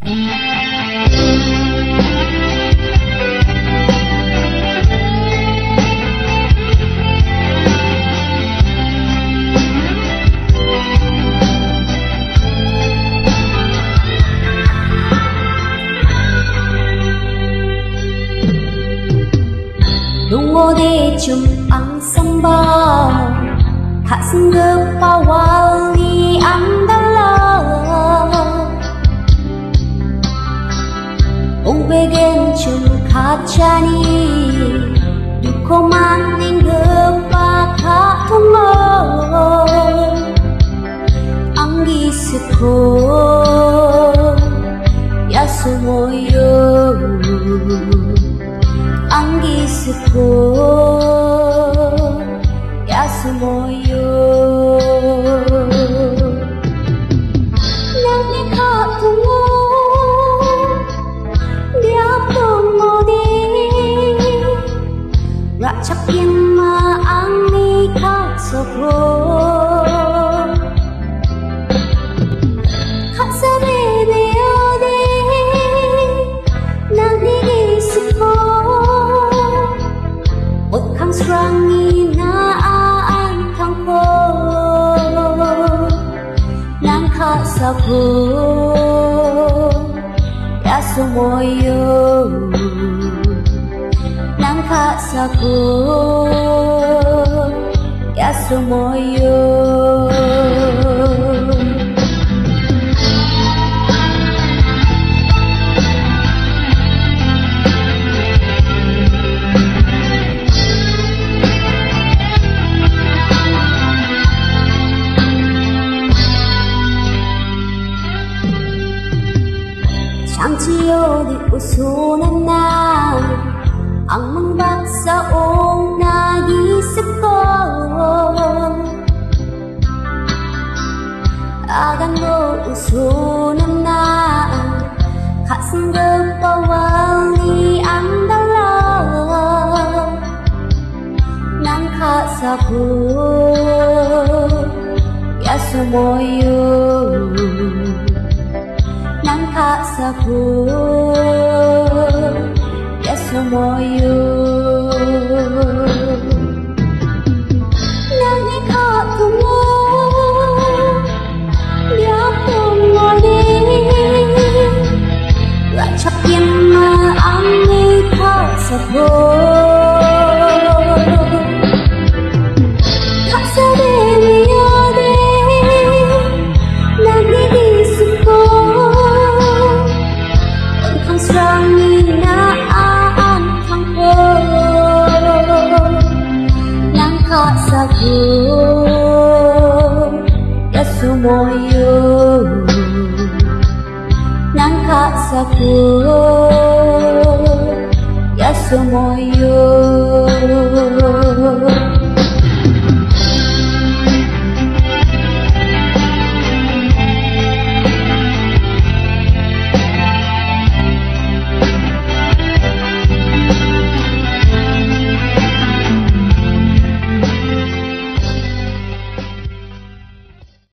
Dungode cum ang sambal Kasing gepawali andala Ubegen cum kacani Duko maning gepakatungo Anggi suko Ya sumoyo Anggi suko ya sumoyo Nani katungo dia pemodi Racap yema angni katsoko Katsare beode Nani suko Kang serangi naan kangko Nang kasaku Ya sumoyo Nang kasaku Ya sumoyo Ciyo di usunan na ang mangbaksa o nagisip ko Agang mo usunan na kasanggap pawali ang dalaw Nang kasaku ya sumoyo Nang kasaku ya sumoyo Nang ikatungo dia pemodi Racap yema angni kasaku Katsare beode Nani disuko Serangi naan kangko Nang kasaku ya sumoyo Nang kasaku ya sumoyo